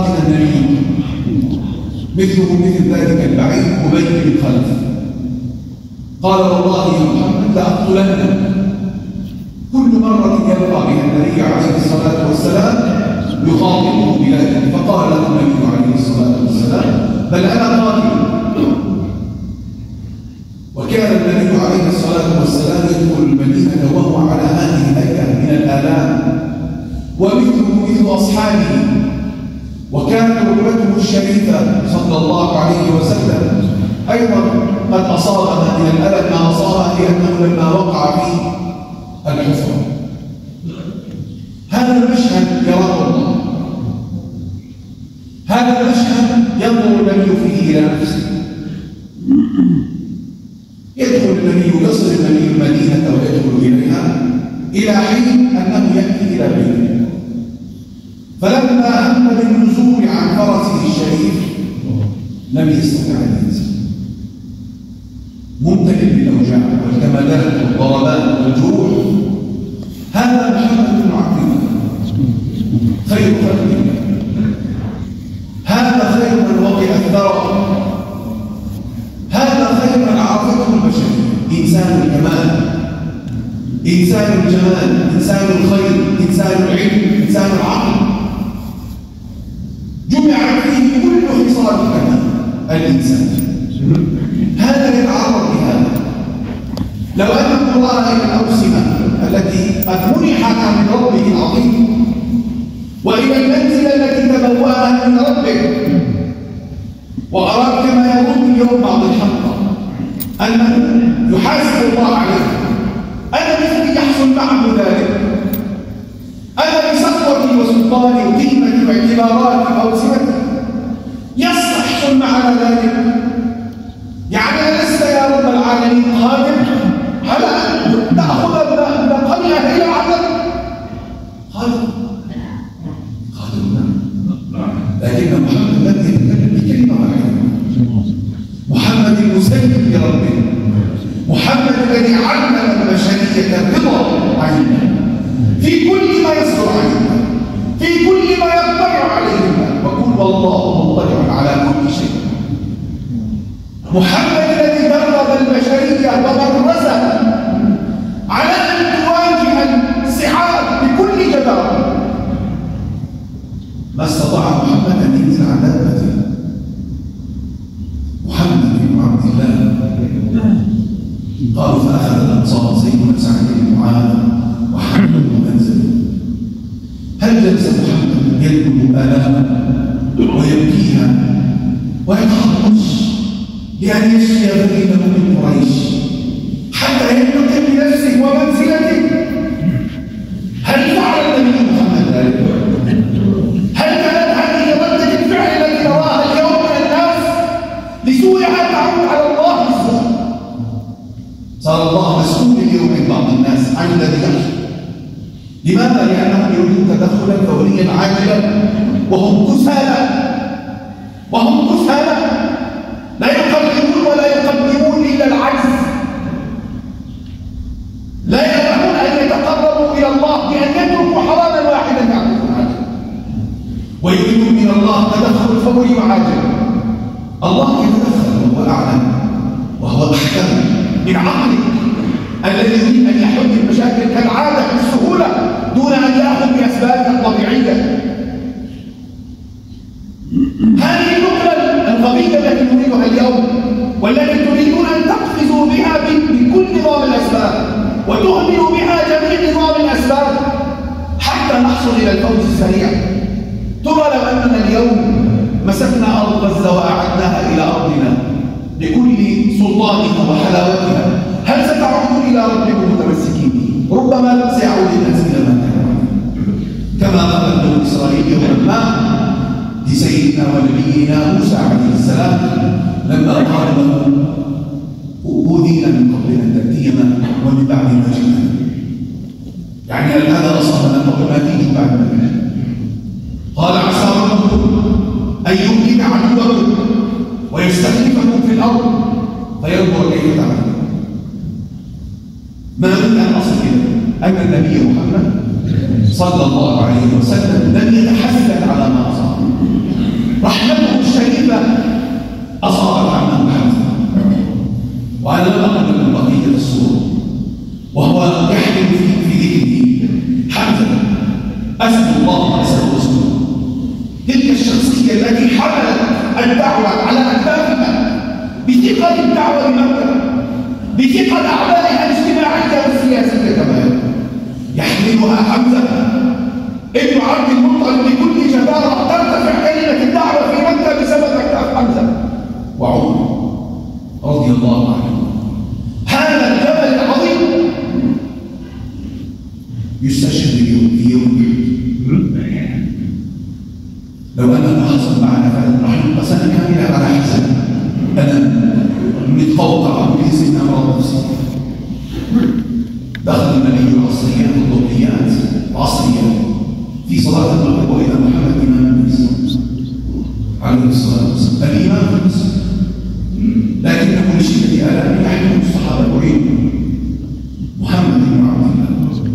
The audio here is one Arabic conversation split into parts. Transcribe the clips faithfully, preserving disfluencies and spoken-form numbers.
قاتل النبي مثله مثل ذلك البعيد أبي بن خلف قال والله يا محمد لأقتلنك. كل مرة يلقى بها النبي عليه الصلاة والسلام يخاطبه بذلك، فقال له النبي عليه الصلاة والسلام بل أنا قاتل. وكان النبي عليه الصلاة والسلام يدخل المدينة وهو على هذه الهيئة من الآلام ومثله مثل أصحابه، وكانت ركبته الشريفة صلى الله عليه وسلم أيضا قد أصابها من الألم ما أصابها لأنه لما وقع في الحفرة. هذا المشهد يراه الله، هذا المشهد ينظر النبي فيه إلى نفسه. يدخل النبي يصل النبي المدينة ويدخل إليها إلى حين أنه يأتي إلى بيته، فلما هم بالنزول عن فرسه الشريف لم يستطع أن ينزل، ممتلئ بالأوجاع والكمادات والضربات والجروح. هذا محمد بن عبد الله خير خلق الله، هذا خير من وقع الثرى، هذا خير من عرفته البشرية، إنسان الكمال، إنسان الجمال، إنسان الخير، إنسان العلم، إنسان العقل، جمع فيه كل خصال الكمال الإنسان. هذا يتعرض بهذا. لو أن القرآن الأوسمة التي قد منحها من ربه العظيم وإلى المنزلة التي تبوأها من ربه، وأراد كما يقول اليوم بعض الحق أنه يحاسب الله عليه، أنا مثلي يحصل معه ذلك، أنا بسطوتي وسلطاني وقيمتي واعتباراتي وأوسمتي يحصل معنا ذلك. يعني ألست يا رب العالمين قادر على أن تأخذ بقلها إلى عدد؟ قادر قادر لكن محمد لم يتكلم بكلمة واحدة. محمد المسلم بربه، محمد الذي علم البشرية الرضا عنه في كل ما يصدر عنه، في كل ما يطلع عليه، وقل والله مطلع على كل شيء. محمد الذي درب البشرية وبرزها على أن تواجه الصعاب بكل جدارة. ما استطاع محمد أن ينزل عن دابته. محمد بن عبد الله قالوا فأخذ الأنصار زيد بن سعد بن معاذ وحمد بن منزل. هل جلس محمد يذكر آلامه ويبكيها ويتخلص لأن يشفي غريبه من قريش حتى ينتقم بنفسه ومنزلته؟ هل فعل النبي محمد ذلك؟ هل كانت هذه ردة الفعل التي نراها اليوم من الناس لسوءها تعود على الله بالسوء؟ صار الله مسؤول اليوم من بعض الناس عن الذي يحصل. لماذا؟ لأنهم يريدون تدخلا فوريا عاجلا وهم كسالى، وهم كسالى لا يقدمون ولا يقدمون إلا العجز، لا يرغبون أن يتقربوا إلى الله بأن يتركوا حراما واحدا يعرفون عنه، ويريدون من الله تدخل فوري وعاجل. الله يتدخل وهو أعلم وهو أحكم من عقله الذي يريد أن يحل المشاكل كالعادة بالسهولة دون أن يأخذ بأسبابها الطبيعية. هذه النقطة القضية التي نريدها اليوم والتي تريدون أن تقفزوا بها بكل نظام الأسباب وتهملوا بها جميع نظام الأسباب حتى نحصل إلى الفوز السريع. ترى لو أننا اليوم مسكنا أرض غزة وأعدناها إلى أرضنا بكل سلطانها وحلاوتها، هل ستعودون إلى ربكم متمسكين به؟ ربما سيعود الناس إلى ما كانوا كما قال بنو إسرائيل يوما لسيدنا ونبينا موسى عليه السلام لما قال له أوذينا من قبل أن تأتينا ومن بعد ما جئنا. يعني هل هذا أصابنا قبل ما تيجي بعد ما جئنا؟ قال عسى ربكم أن يهلك عدوكم ويستخلفكم في الأرض فينظر كيف تعملون. ما أريد أن أصل إليه أن النبي محمد صلى الله عليه وسلم لم يتحسن على ما أصاب، أنا لم أقل لكم بقية الصورة، وهو يحمل في في ذهنه حمزة أسد الله أسد رسوله، تلك الشخصية التي حملت الدعوة على أكتافها بثقل الدعوة بمكة، بثقل أعمالها الاجتماعية والسياسية كمان، يحملها حمزة ابن عبد المطلب بكل جدارة ترتفع كلمة الدعوة في مكة بسبب أكتاف حمزة وعمر رضي الله عنه. هذا الجبل العظيم يستشهد اليوم في يوم لو أنه حصل معنا فعلا راح نبقى سنة كاملة على حسن أنا متفوقع باسم أمراض نفسية. دخل النبي العصريات الضبطيات عصريا في صلاة المغرب وإذا محمد إمام الناس عليه الصلاة والسلام الإمام في المسجد، لكن كل شيء الذي آلام يحمل الصحابة يريد محمد بن عبد الله.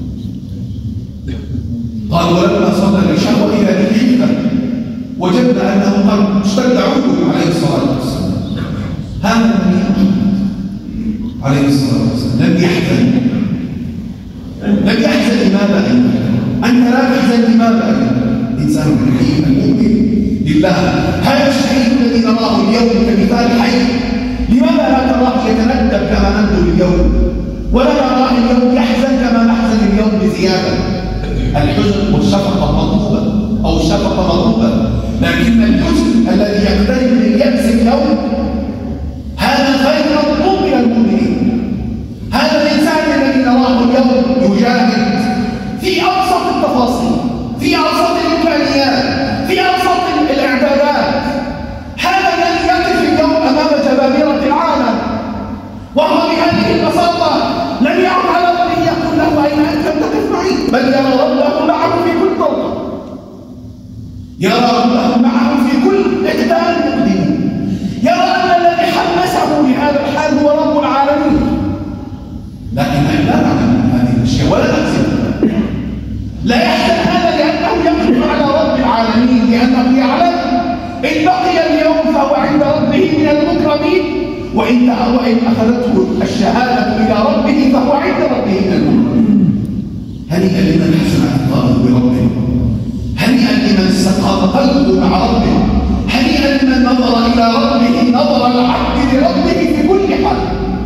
قال ولما صلى العشاء وإلى الحكمة وجدنا أنه قد اشتد عوده عليه الصلاة والسلام. هذا النبي محمد عليه الصلاة والسلام لم يحزن، لم يحزن. لماذا أنت لا تحزن؟ لماذا؟ إنسان حكيم المؤمن لله. هذا الشهيد الذي نراه اليوم كمثال حي، لماذا لا تراه يتندب كما نندب اليوم، ولا نراه اليوم يحزن كما نحزن اليوم بزيادة؟ الحزن والشفقة مطلوبة أو الشفقة مطلوبة، لكن الحزن الذي يقترب من اليأس اليوم هذا غير مطلوب من المؤمنين. هذا الإنسان الذي نراه اليوم يجاهد في أبسط التفاصيل، في أبسط الإمكانيات، في أبسط الإعدادات، هذا الذي يقف اليوم أمام جبابرة العالم وهو بهذه البساطة لم يعد على وجهه يقول له أين أنت تقف معي، بل يرى ربه معه في كل طرق، يرى ربه معه في كل إقدام مقدم، يرى أن الذي حمسه لهذا الحال هو رب العالمين. لكن نحن لا نعلم هذه الأشياء ولا نحزن. لا يحزن هذا لأنه يقف على رب العالمين، لأنه يعلم إن بقي اليوم فهو عند ربه من المكرمين، وإن وإن أخذته الشهادة إلى ربه فهو عند ربه من المكرمين. هنيئا لمن حسن اعتقاده بربه، هنيئا لمن استقام قلبه مع ربه، هنيئا لمن نظر إلى ربه نظر العبد لربه في كل حال.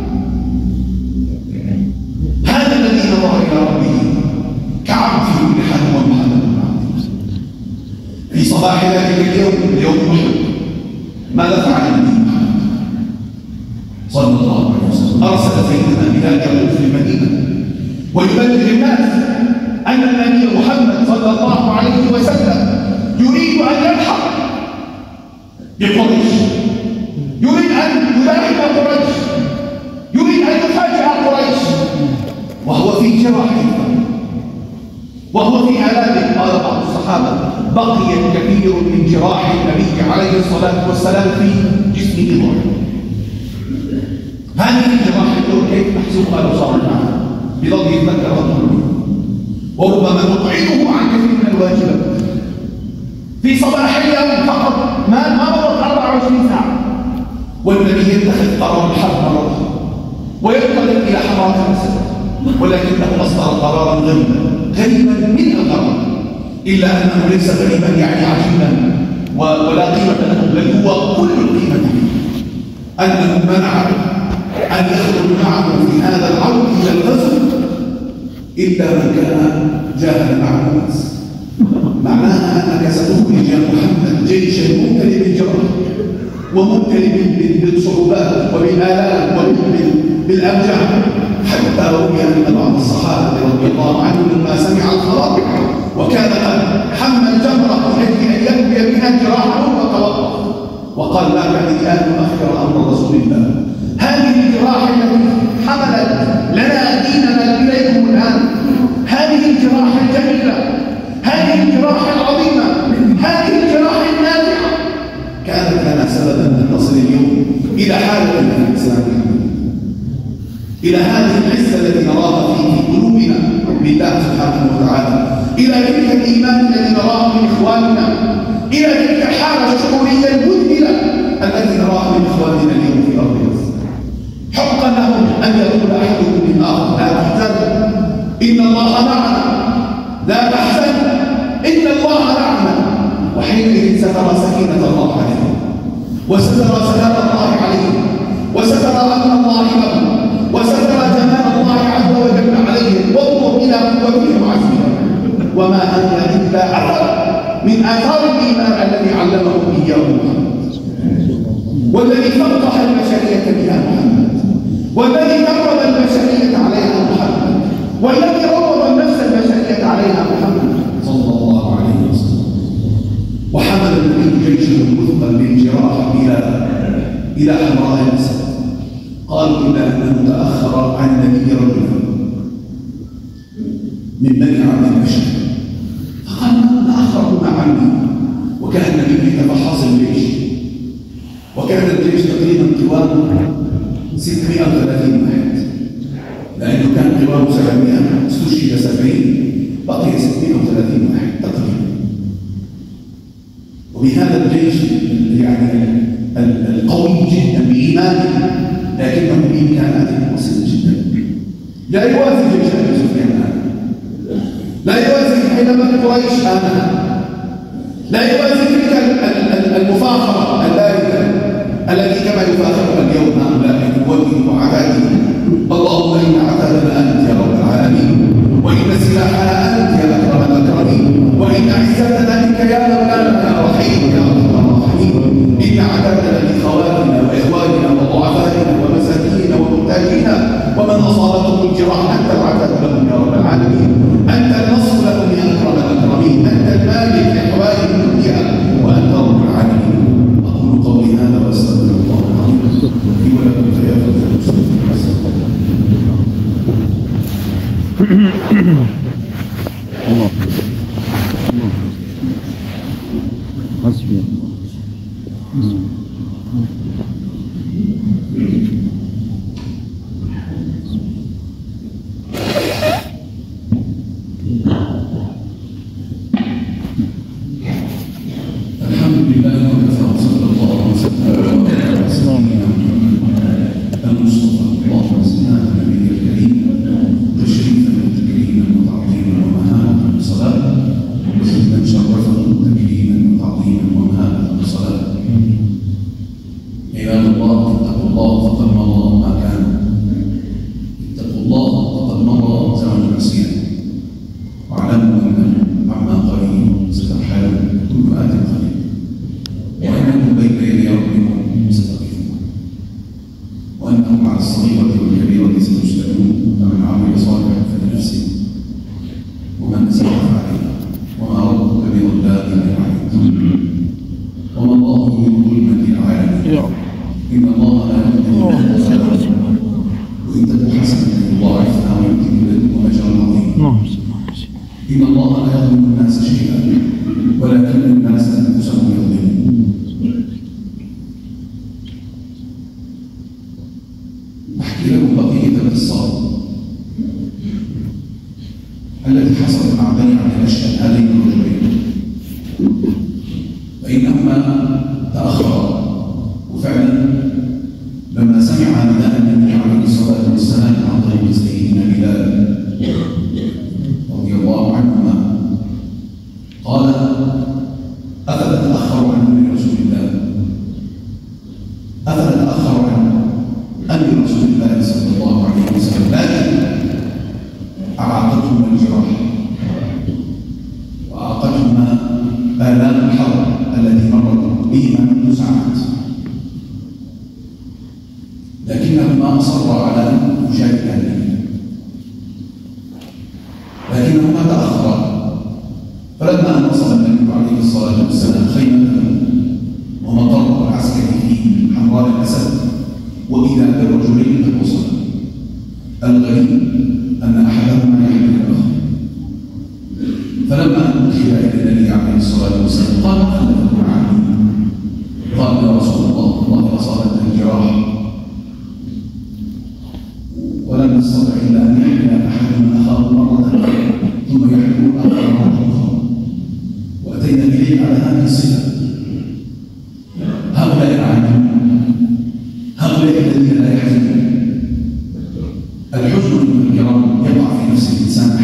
هذا الذي نظر إلى ربه كعبد في كل حال هو محمد بن عبد الله. في صباح ذلك اليوم يوم أحد ماذا فعل النبي محمد صلى الله عليه وسلم؟ أرسل سيدنا بلال يقول في المدينة ويبلغ الناس أن النبي محمد صلى الله عليه وسلم يريد أن يلحق بقريش، يريد أن يلاحق قريش، يريد أن يفاجئ قريش، وهو في جراحه وهو في آلامه. قال بعض الصحابة بقي كثير من جراح النبي عليه الصلاة والسلام في جسمه ضعف. هذه الجراح اليوم كيف نحسبها لو صارت معنا؟ بضم يتذكر ربه، وربما نطعمه عن كثير من الواجبات. في صباح اليوم فقط ما ما مرت أربع وعشرين ساعة والنبي يتخذ قرار الحرب مرة وينطلق إلى حرارة الأسد، ولكنه أصدر قرارا غريبا غريبا من الغرب، إلا أنه ليس غريبا يعني عجيبا ولا قيمة له، بل هو كل القيمة له، أنه منع أن يخرج معه في هذا العرض إلى الغزو إلا من كان جاهلا مع الناس. معناها أنك ستخرج يا محمد جيشا ممتلئ بالجرح وممتلئ بالصعوبات وبالآلام وبالأوجاع، حتى روي أن بعض الصحابة رضي الله عنهم لما سمع الخبر وكان قد حمل جمرة التي أن يبني بها جراحه وتوقف وقال لا بعد أن نؤخر أمر رسول الله. هذه الجراح التي حملت لنا ديننا إليكم الآن، هذه الجراح الجميلة، هذه الجراح العظيمة، هذه الجراح النافعة كانت لنا سببا أن نصل اليوم إلى حالة من الإسلام، إلى هذه العزة التي نراها في قلوبنا بالله سبحانه وتعالى، إلى تلك الإيمان الذي نراه من إخواننا، إلى تلك الحالة الشعورية المذهلة التي نراها من إخواننا اليوم في أرض مصر. حقا لهم إن الله معنا لا تحزن إن الله معنا. وحينئذ سترى سكينة الله عليه، وسترى سلام الله عليه، وسترى أمن الله له، وسترى جمال الله عز وجل عليه، وانظر إلى قوته وعزمه. وما أنت إلا أثر من آثار الإيمان الذي علمهم إياه محمد، والذي فقه البشرية بها محمد، والذي درب البشرية عليها محمد، والذي روض النفس البشرية عليها محمد صلى الله عليه وسلم. وحمل النبي جيشه المثقل بالجراح إلى إلى حمراء الأسد. قالوا إلا أنه تأخر عن النبي رجلا من بني عبد البشر، فقال ما أخرهما عني. وكان النبي يتفحص الجيش، وكان الجيش تقريبا قوامه ستمائة وثلاثين واحد، لأنه كان قوامه سبعمائة، استشهد سبعين، بقي ستمائة وثلاثين واحد تقريبا. وبهذا الجيش يعني القوي جدا بإيمانه، لكنه بإمكاناته بسيطة جدا، لا يوازي جيش أبي سفيان هذا، لا يوازي حينما قريش آمنت، لا يوازي تلك المفاخرة الباردة التي كما يفاخرها اليوم هؤلاء بقوتهم وعتادهم. اللهم إن عتادنا أنت يا رب العالمين، وإن سلاحنا أنت يا أكرم الأكرمين، وإن عزتنا منك يا مولانا يا رحيم يا أرحم الراحمين. إن عتادنا لإخواننا وإخواننا وضعفائنا ومساكيننا ومحتاجينا، ومن أصابتهم الجراح أنت العتاد لهم يا رب العالمين، أنت النصر لهم يا أكرم الأكرمين، أنت المالك لحوائجهم كلها، وأنت رب العالمين. أقول قولي هذا وأستغفر الله العظيم لي ولكم فيا فضل الله حسبي. الحمد لله وكفى وصلى الله وسلم على سيدنا المصطفى. اللهم صل على النبي الكريم تشريفا وتكريما وتعظيما ومهابه بصلاه، وسلما شرفا تكريما وتعظيما ومهابه بصلاه. عباد الله اتقوا الله فقد مضى ما كان، اتقوا الله فقد مضى زمن العصيان، واعلموا انه عما قريب سترحلون كل آت قريب، وانكم بين يدي ربكم ستقفون، وانكم على الصغيرة والكبيرة ستسألون، فمن عمل صالحا فلنفسه ومن اساء فعليها، وما ربك بظلام للعبيد، وما الله بظلمة للعالمين. إن الله لا يظلم، وإن تك حسنة يضاعفها ويؤتي من لدنه أجرا عظيما. إن الله لا يظلم الناس شيئا ولكن الناس أنفسهم يظلمون. أحكي لكم بقية القصة التي حصلت مع بني عبد الأشهر هذين الرجلين، فإنهما تأخرا، وفعلا لما سمع نداء النبي عليه الصلاة والسلام عن طريق سيدنا بلال رضي الله عنهما قال أفتتأخر عن أمر رسول الله، أفتتأخر عن أمر رسول الله صلى الله عليه وسلم، لكن أعاقتهما الجراح وأعاقتهما آلام الحرب التي مرت بهما منذ ساعات، لكنهما أصرا على أن يشاركا النبي، لكنهما تأخرا. فلما أن وصل النبي عليه الصلاة والسلام خيمته ومقره العسكري في حمراء الأسد، وإذا بالرجلين قد وصلا. الغريب أن أحدهما يحمل الآخر، فلما أن أدخل إلى النبي عليه الصلاة والسلام قال خلفه عني، قال يا رسول الله والله أصابتنا الجراح ولم نستطع إلا أن يحمل أحدنا أخاه مرة ثم يحمل الآخر مرة أخرى، وأتينا إليه على هذه الصفة. هؤلاء العالمون، هؤلاء الذين لا يحزنون. الحزن الكرام يقع في نفس الإنسان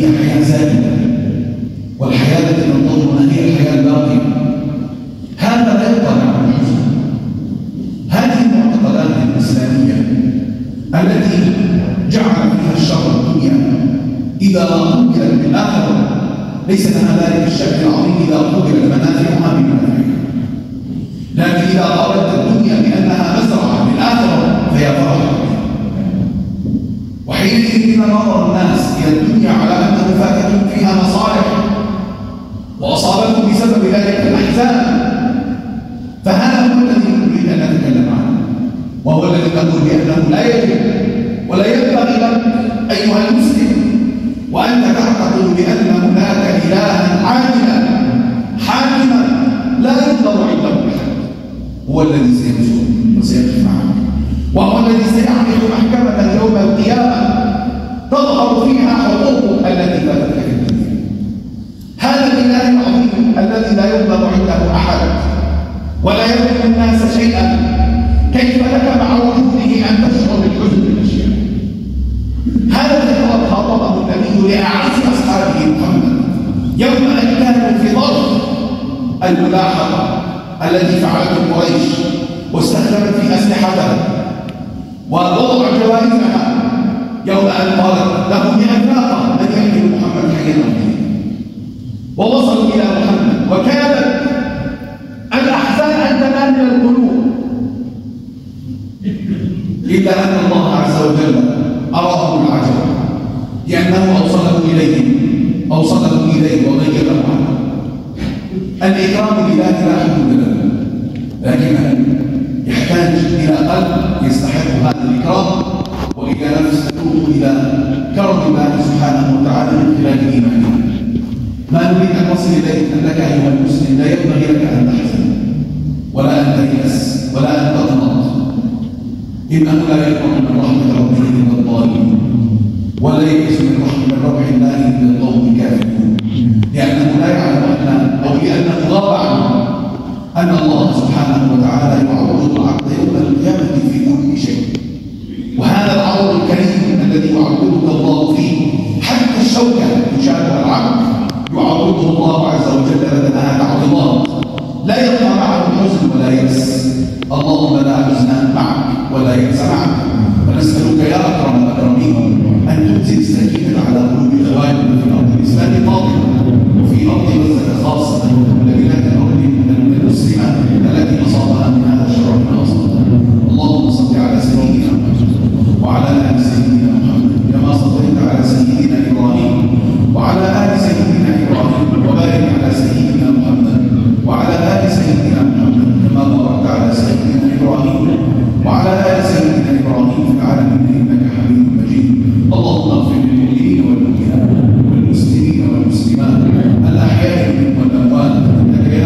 هي حياة زائدة، والحياة التي ننتظرها هي الحياة الباقية. هذا لا يبقى عن الحزن. هذه المعتقدات الإسلامية التي جعل فيها الشر الدنيا إذا قبلت بالآخرة ليس لها ذلك الشأن العظيم إذا قبلت منافعها بمنافعها، لكن إذا قابلت الدنيا بأنها مزرعة للآخرة فهي فرح. وحينئذ إذا نظر الناس إلى الدنيا على أنه فاتتهم فيها مصالح وأصابتهم بسبب ذلك الأحزان، فهذا هو الذي نريد أن نتكلم عنه، وهو الذي نقول بأنه لا يجب ولا ينبغي لك أيها المسلم وأنت تعتقد بأن هناك إلها عادلا حاكما لا ينظر عنده أحد، هو الذي سينصر وسيقف معك، وهو الذي سيعقد محكمة يوم القيامة تظهر فيها حقوقك التي فاتتك في الدنيا. هذا الإله العظيم الذي لا ينظر عنده أحد ولا يملك الناس شيئا، كيف لك مع وجوده أن تشعر بالحزن بالأشياء؟ هذا الذي خاطبه النبي لأعز أصحابه محمد يوم أن كانوا في ظرف الملاحقة التي فعلته قريش واستخدمت في أسلحتها ووضع جوائزها، يوم أن قالت له بأنفاقه أن يحمل محمد حيا أمين، ووصلوا إلى محمد وكانت الأحزان أن تنال من القلوب، إلا أن الله عز وجل أراهم العجب لأنه أوصله إليهم أوصله إليه وغير عنه. الإكرام لله لا حدود له، لكنه يحتاج إلى قلب يستحق هذا الإكرام، وإلى نفس تتوب إلى كرم الله سبحانه وتعالى من خلال إيمانه. ما نريد أن نصل إليه أنك أيها المسلم لا ينبغي لك أن تحزن ولا أن تيأس ولا أن تقنط، إنه لا يقنط من رحمة ربه إلا الظالمين، ولا ييأس من رحمة روح الله إلا القوم الكافرون، لأنه لا يعلم أن أو لأنه غاب عنه أن الله سبحانه وتعالى يعوض العبد يوم القيامة في كل شيء. وهذا العرض الكريم الذي يعوضك الله فيه حتى الشوكة يشاهدها العبد يعوضه الله عز وجل بدلها تعويضات لا يبقى معه حزن ولا يأس. اللهم لا حزن معك ولا يأس معك، ونسألك يا أكرم الأكرمين أن تنزل السكينة على قلوب إخواننا في أرض الإسلام قاطبة وفي أرض غزة خاصة ولبلاد الأرض المسلمة التي أصابها من هذا الشر ما أصابها. اللهم صل على سيدنا محمد وعلى آل سيدنا محمد كما صليت على سيدنا إبراهيم وعلى آل سيدنا إبراهيم، وبارك على سيدنا محمد وعلى آل سيدنا محمد كما باركت على سيدنا إبراهيم وعلى آل سيدنا إبراهيم في العالمين إنك حميد مجيد. اللهم اغفر للمؤمنين والمؤمنات والمسلمين والمسلمات الأحياء منهم والأموات إنك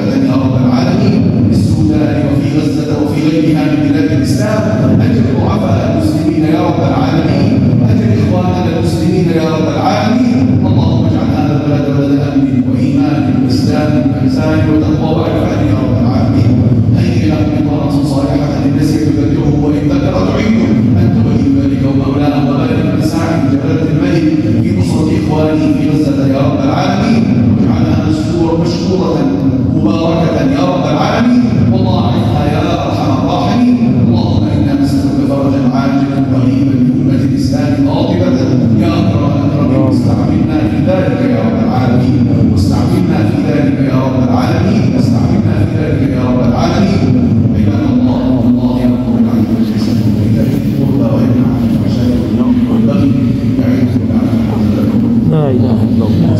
طائفة يا رب العالمين في السودان وفي غزة وفي غيرها من بلاد الإسلام. أجر ضعفاء المسلمين يا رب العالمين، أجر إخواننا المسلمين يا رب العالمين. اللهم اجعل هذا البلد بلد أمن وإيمان وإسلام وإحسان وتقوى وعفاف يا رب العالمين. هيئ لهم بطانة صالحة للناس تبلغهم وإن ذكر تعينه، أنت ولي ذلك ومولاه، وبارك بسعي جلالة الملك في نصرة إخوانه في غزة يا رب العالمين، واجعلها مشكورة مشكورة مباركة يا رب العالمين، وضاعفها يا أرحم الراحمين. اللهم إنا نسألك فرجا عاجلا قريبا لأمة الإسلام قاطبة يا أكرم الأكرمين. استعملنا في ذلك يا رب العالمين، واستعملنا في ذلك يا رب العالمين، واستعملنا في ذلك يا رب العالمين. عباد الله، الله يأمر بالعدل والإحسان وإيتاء ذي القربى وينهى عن الفحشاء والمنكر والبغي يعظكم لعلكم تذكرون. لا إله إلا الله.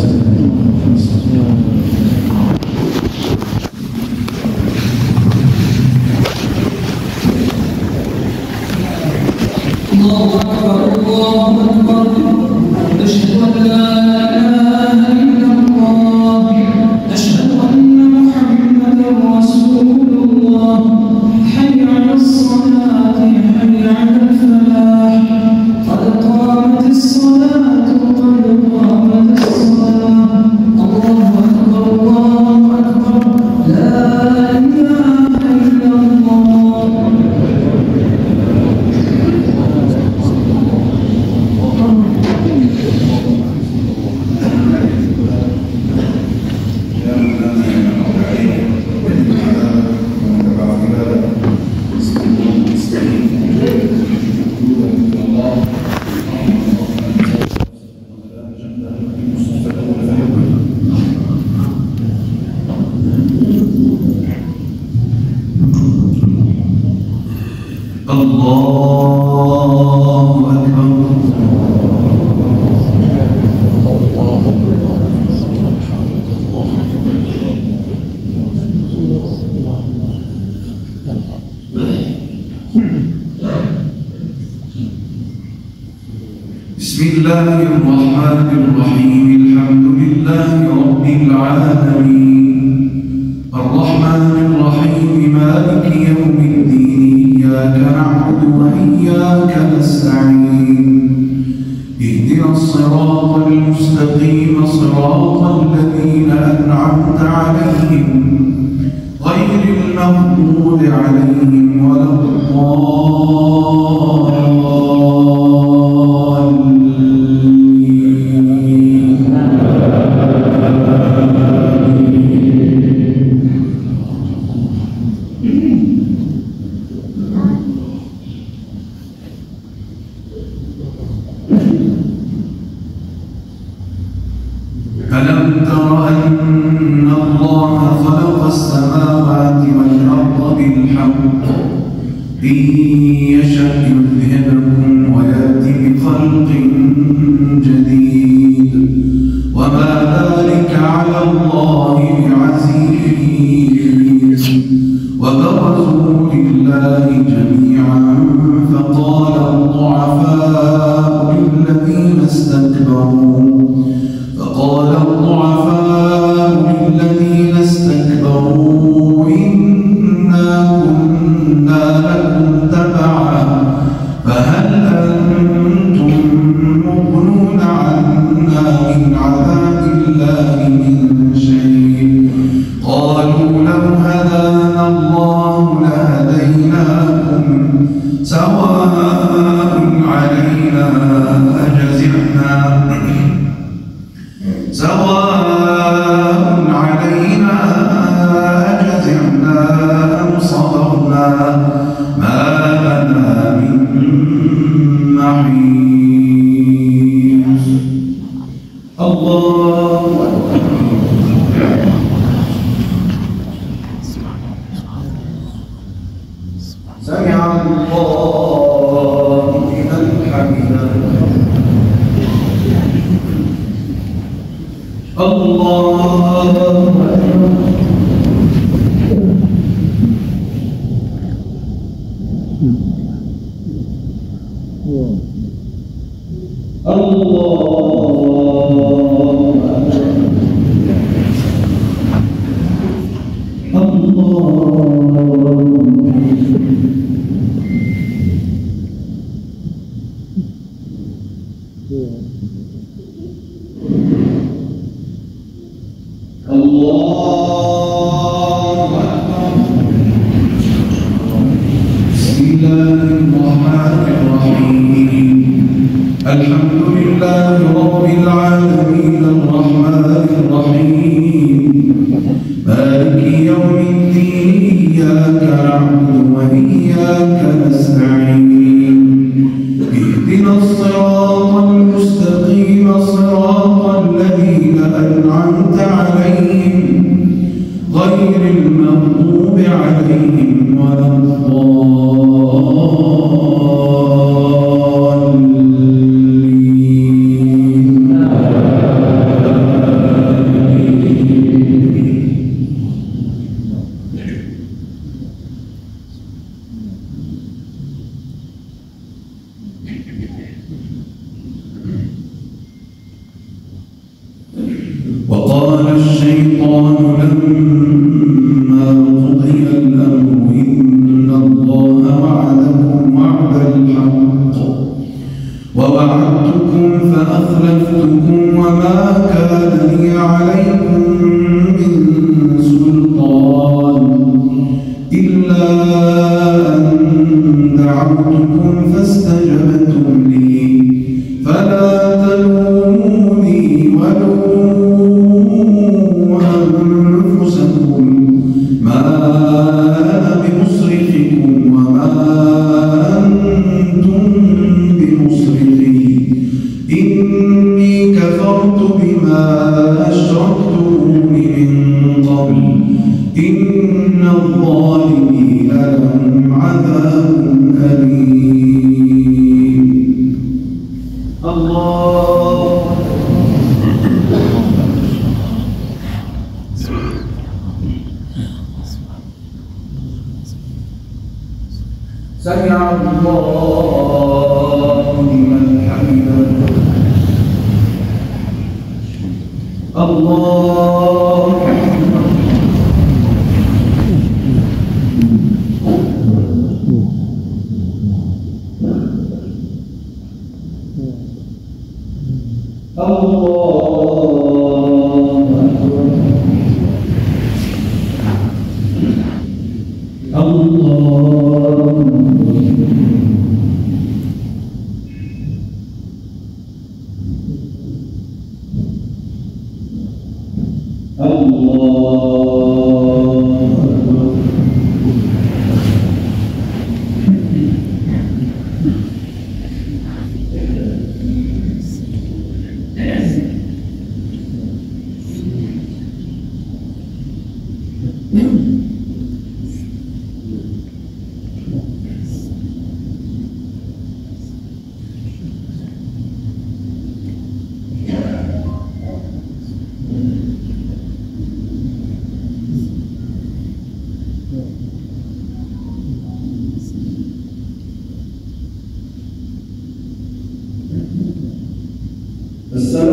الله أكبر الله أكبر أشهد أن لا إله إلا الله أشهد أن محمدا رسول الله حي على الصلاة حي على الفلاح قد قامت الصلاة قد قامت الصلاة الله أكبر الله أكبر لا إله إلا الله. بسم الله الرحمن الرحيم الحمد لله رب العالمين الرحمن الرحيم مالك يوم الدين إياك نعبد وإياك نستعين اهدنا الصراط المستقيم صراط الذين أنعمت عليهم غير المغضوب عليهم ولا ألم تر أن الله خلق السماوات والأرض بالحق إن يشأ يذهبكم ويأتي بخلق جديد وما ذلك على الله بعزيز وبرزوا لله جميعا فقال الضعفاء للذين استكبروا فقال الضعفاء للذين استكبروا إنا كنا لكم تبعا فهل أنتم مغنون عنا من عذاب الله من شيء قالوا لو هدانا الله لهديناكم سواء علينا أجزعنا سواء علينا أجزعنا أم صبرنا ما لنا من محيص. الله أكبر. سمع الله لمن حمده. الله أكبر. الله السلام